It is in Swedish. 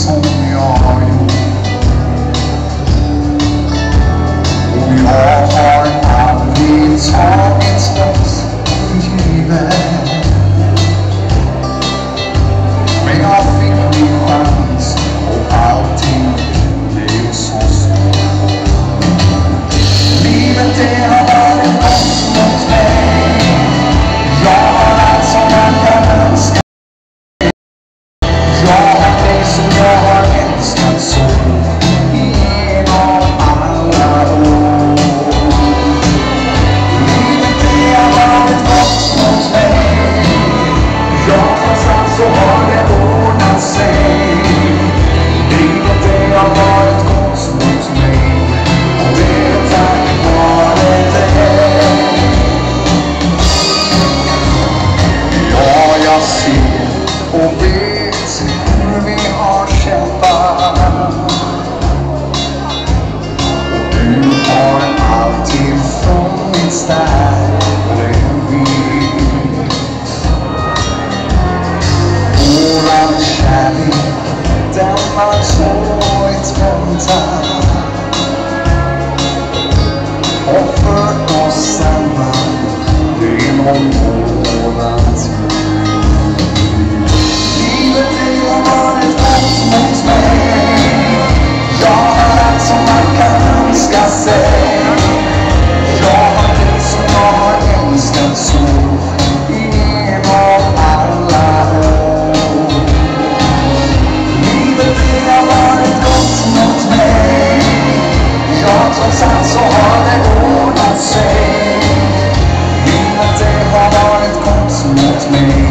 som jag har gjort. Och jag har aldrig tagit något givet. Men jag fick min chans och allting blev så svårt. Livet det har varit gott mot mig. Jag har allt som man kan önska. Jag har dig som jag har älskat så genom alla år. Livet det har varit gott mot mig. Jag trots allt så har det ordnat sig. Livet det har varit gott mot mig. Och det är tack vare dig. Ja, jag ser och vet hur vi har kämpat. Och du har alltid funnits där bredvid. Våran kärlek, den var tåligt väntad och fört oss samman genom våran tid. Livet det har varit gott mot mig. Jag har allt som man kan önska sig. Jag har dig som jag har älskat så genom alla år. Livet det har varit gott mot mig. Jag trots allt så har det ordnat sig. Livet det har varit gott mot mig.